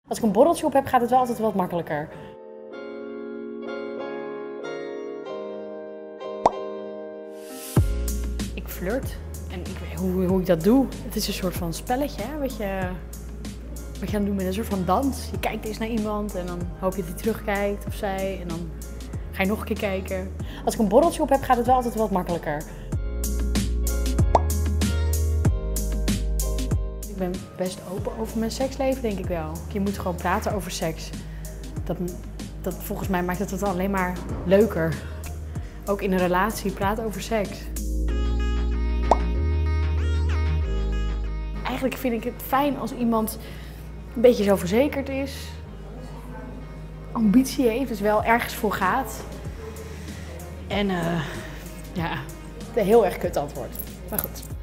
Als ik een borreltje op heb, gaat het wel altijd wat makkelijker. Ik flirt en ik weet hoe ik dat doe. Het is een soort van spelletje, hè? Wat je aan het doen bent, een soort van dans. Je kijkt eens naar iemand en dan hoop je dat hij terugkijkt of zij. En dan ga je nog een keer kijken. Als ik een borreltje op heb, gaat het wel altijd wat makkelijker. Ik ben best open over mijn seksleven, denk ik wel. Je moet gewoon praten over seks. Dat volgens mij maakt het alleen maar leuker. Ook in een relatie, praten over seks. Eigenlijk vind ik het fijn als iemand een beetje zelfverzekerd is. Ambitie heeft, dus wel ergens voor gaat. En ja, een heel erg kut antwoord. Maar goed.